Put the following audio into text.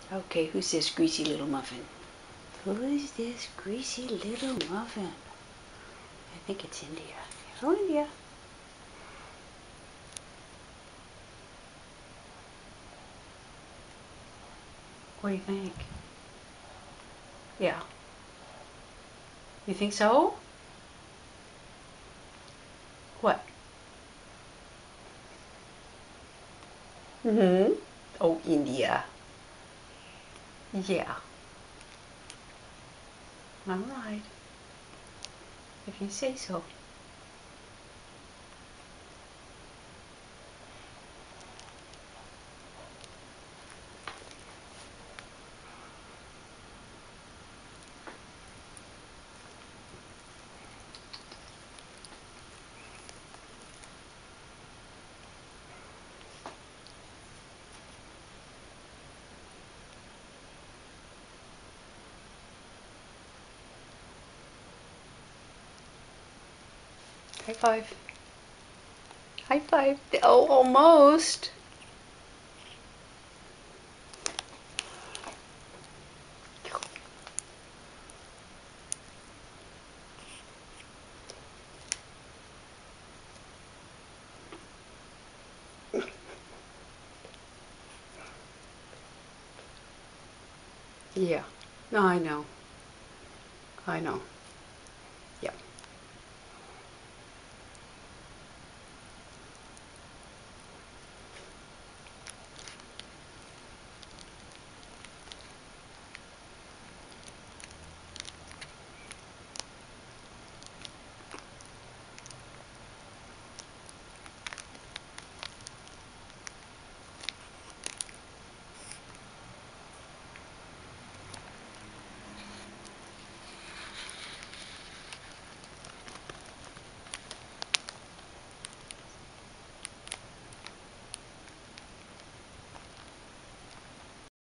Okay, who's this greasy little muffin? Who's this greasy little muffin? I think it's India. Hello, India. What do you think? Yeah. You think so? What? Mm-hmm. Oh, India. Yeah. All right. If you say so. High five. High five. Oh, almost. Yeah. No, I know. I know. Yeah.